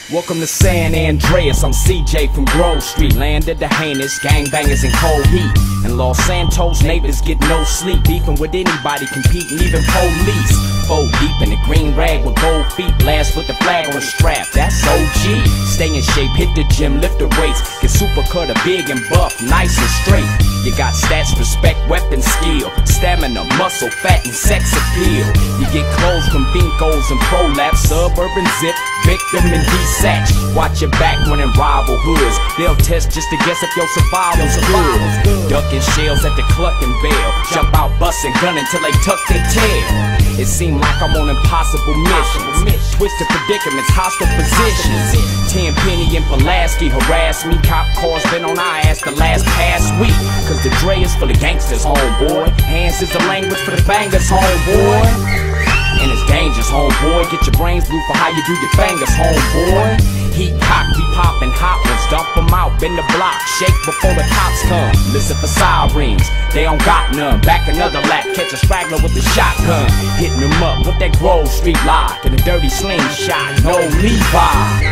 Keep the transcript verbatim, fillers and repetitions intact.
Welcome to San Andreas, I'm C J from Grove Street. Land of the heinous, gangbangers in cold heat. And Los Santos neighbors get no sleep. Beefing with anybody, competing, even police. Four deep in the green rag with gold feet. Blast with the flag on the strap, that's O G. Stay in shape, hit the gym, lift the weights. Get super cutter, big and buff, nice and straight. You got stats, respect, weapon, skill. Stamina, muscle, fat, and sex appeal. You get clothes from Vincos and Prolapse. Suburban zip, victim and D-Satch. Watch your back when in rival hoods. They'll test just to guess if your survival's good. Ducking shells at the Cluckin' Bell. Jump out, bustin' gun until they tuck their tail. It seemed like I'm on impossible missions. Twisted predicaments, hostile positions. Ten Penny and Pulaski harass me. Cop cars been on our ass the last past week. Cause the Dre is for the gangsters, homeboy. Hands is the language for the bangers, homeboy. And it's dangerous, homeboy. Get your brains blue for how you do your fingers, homeboy. Heat cock, we poppin' hot ones. Dump them out, bend the block. Shake before the cops come. Listen for sirens, they don't got none. Back another lap, catch a straggler with the shotgun. Hitting them up with that Grove Street lock and a dirty slingshot. No Levi.